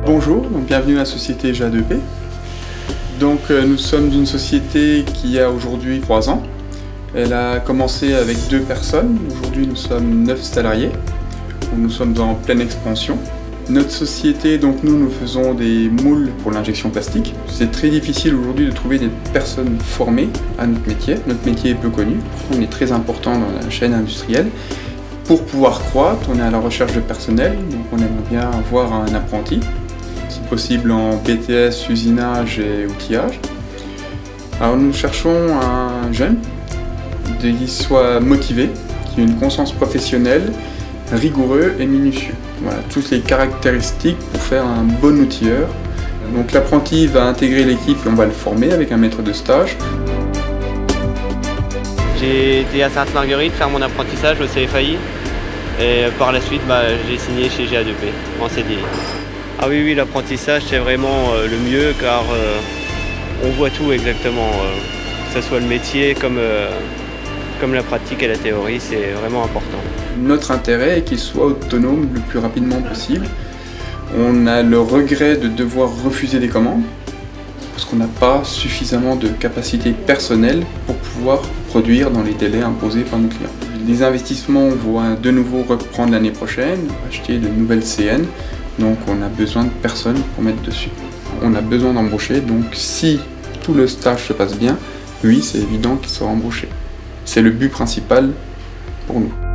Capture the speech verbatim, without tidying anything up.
Bonjour, donc bienvenue à la société G A deux P. Donc euh, nous sommes une société qui a aujourd'hui trois ans. Elle a commencé avec deux personnes. Aujourd'hui nous sommes neuf salariés. Nous sommes en pleine expansion. Notre société, donc nous, nous faisons des moules pour l'injection plastique. C'est très difficile aujourd'hui de trouver des personnes formées à notre métier. Notre métier est peu connu, on est très important dans la chaîne industrielle. Pour pouvoir croître, on est à la recherche de personnel, donc on aimerait bien avoir un apprenti, si possible en B T S, usinage et outillage. Alors nous cherchons un jeune qui soit motivé, qui ait une conscience professionnelle, rigoureux et minutieux. Voilà, toutes les caractéristiques pour faire un bon outilleur. Donc l'apprenti va intégrer l'équipe et on va le former avec un maître de stage. J'ai été à Sainte-Marguerite faire mon apprentissage au C F A I et par la suite bah, j'ai signé chez G A deux P en C D I. Ah oui, oui, l'apprentissage c'est vraiment euh, le mieux car euh, on voit tout exactement, euh, que ce soit le métier comme, euh, comme la pratique et la théorie, c'est vraiment important. Notre intérêt est qu'il soit autonome le plus rapidement possible. On a le regret de devoir refuser des commandes parce qu'on n'a pas suffisamment de capacité personnelle pour pouvoir produire dans les délais imposés par nos clients. Les investissements vont de nouveau reprendre l'année prochaine, acheter de nouvelles C N, donc on a besoin de personnes pour mettre dessus. On a besoin d'embaucher, donc si tout le stage se passe bien, oui, c'est évident qu'il sera embauché. C'est le but principal pour nous.